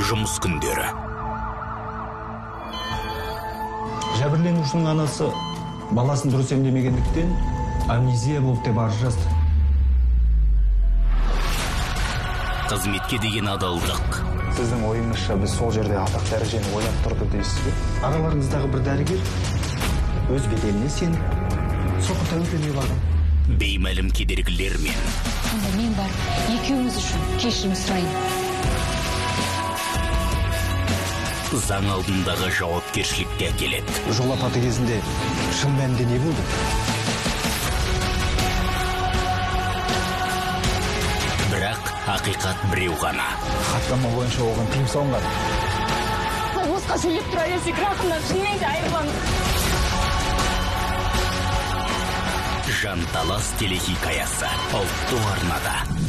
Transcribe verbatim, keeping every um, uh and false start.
жұмыс күндері. Жәбірленушінің анасы баласын дұрыс емдемегендіктен амнезия болып деп арыз жазды. Қызметке деген адалдық. Сіздің ойыңызша біз сол жерде атақ дәрежені ойлап тұрды дейсіз бе? Араларыңыздағы бір дәрігер өз беделіне сеніп, соқыр тәуекелге барған. Беймәлім кедергілермен. Сонда мен бар, екеуміз үшін кешірім сұрайын. Заң алдындағы жауапкершілікке әкеледі. Жол апаты кезінде шын мәнінде не болды? Бірақ ақиқат біреу ғана. Хаттама бойынша оған тыйым салынған. Босқа сөйлеп тұра берсек, рақымнан шынымен де айырыламыз. Жанталас телехикаясы ұлттық арнада.